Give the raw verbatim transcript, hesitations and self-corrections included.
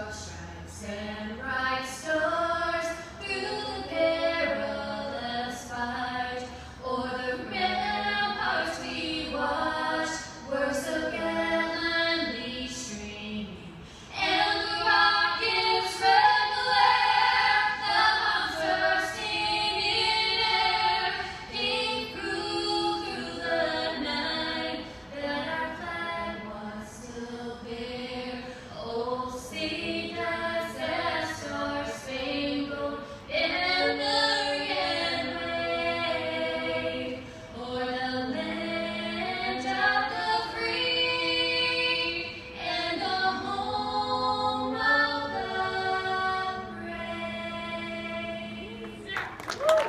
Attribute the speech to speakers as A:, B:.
A: star stripes and bright stars through the perilous fight, o'er the ramparts we watched were so gallantly streaming, and the rockets' red glare, the bombs bursting in air, came through through the night, that our flag was still there. Oh, see that that star-spangled banner yet wave o'er the land of the free and the home of the brave.